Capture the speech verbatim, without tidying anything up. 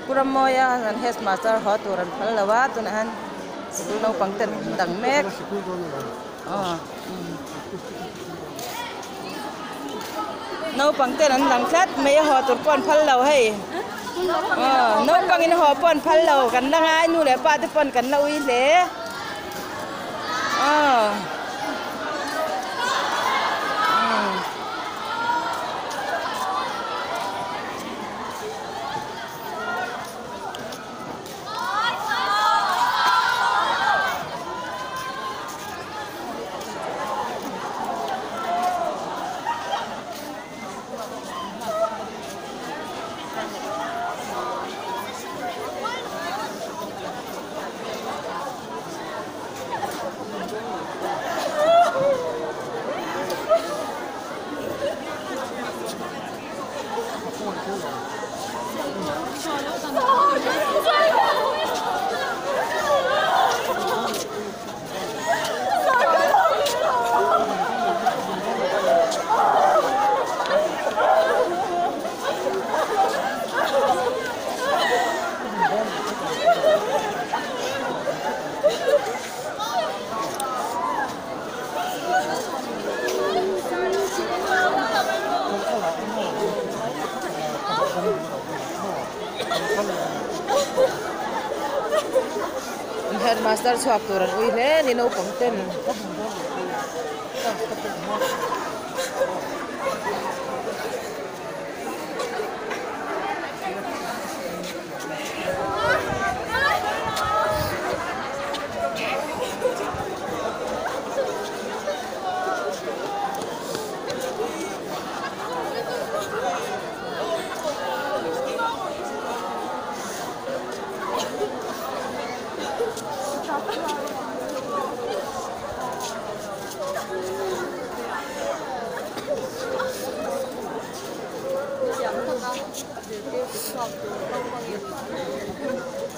Puramoya an headmaster ho turan phal lawa tunahan school no pangten dang mek ah no pangten an dang khat me ho tur pon phal law hay ah no pangin ho pon phal law kan na ngai nu le pa te pon kan la ui le ah headmaster chuak turan ui le ni no pangten Hãy subscribe cho kênh Ghiền Mì Gõ để không bỏ lỡ những video hấp dẫn.